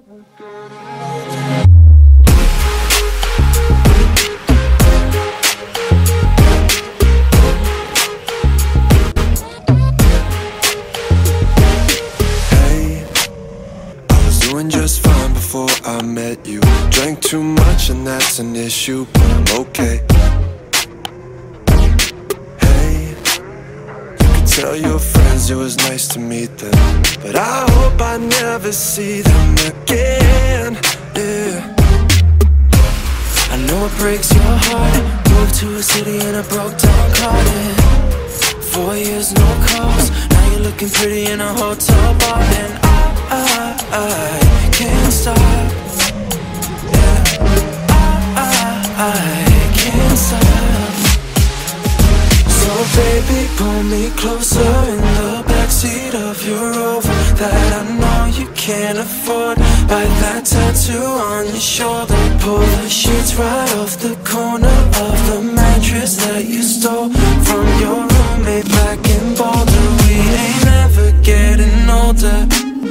Just fine before I met you. Drank too much and that's an issue, but I'm okay. Hey, you could tell your friends it was nice to meet them, but I hope I never see them again, yeah. I know it breaks your heart. Moved to a city in a broke down car, yeah. 4 years, no calls. Now you're looking pretty in a hotel bar, and I can't stop, yeah. I can't stop. So baby, pull me closer in the backseat of your Rover that I know you can't afford. Bite that tattoo on your shoulder. Pull the sheets right off the corner of the mattress that you stole from your roommate back in Boulder. We ain't ever getting older.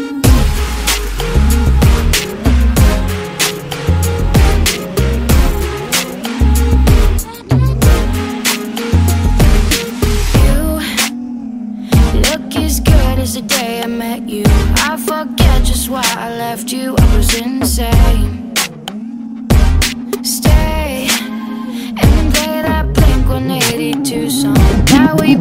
The day I met you, I forget just why I left you. I was insane. Stay and play that Blink-182 song that we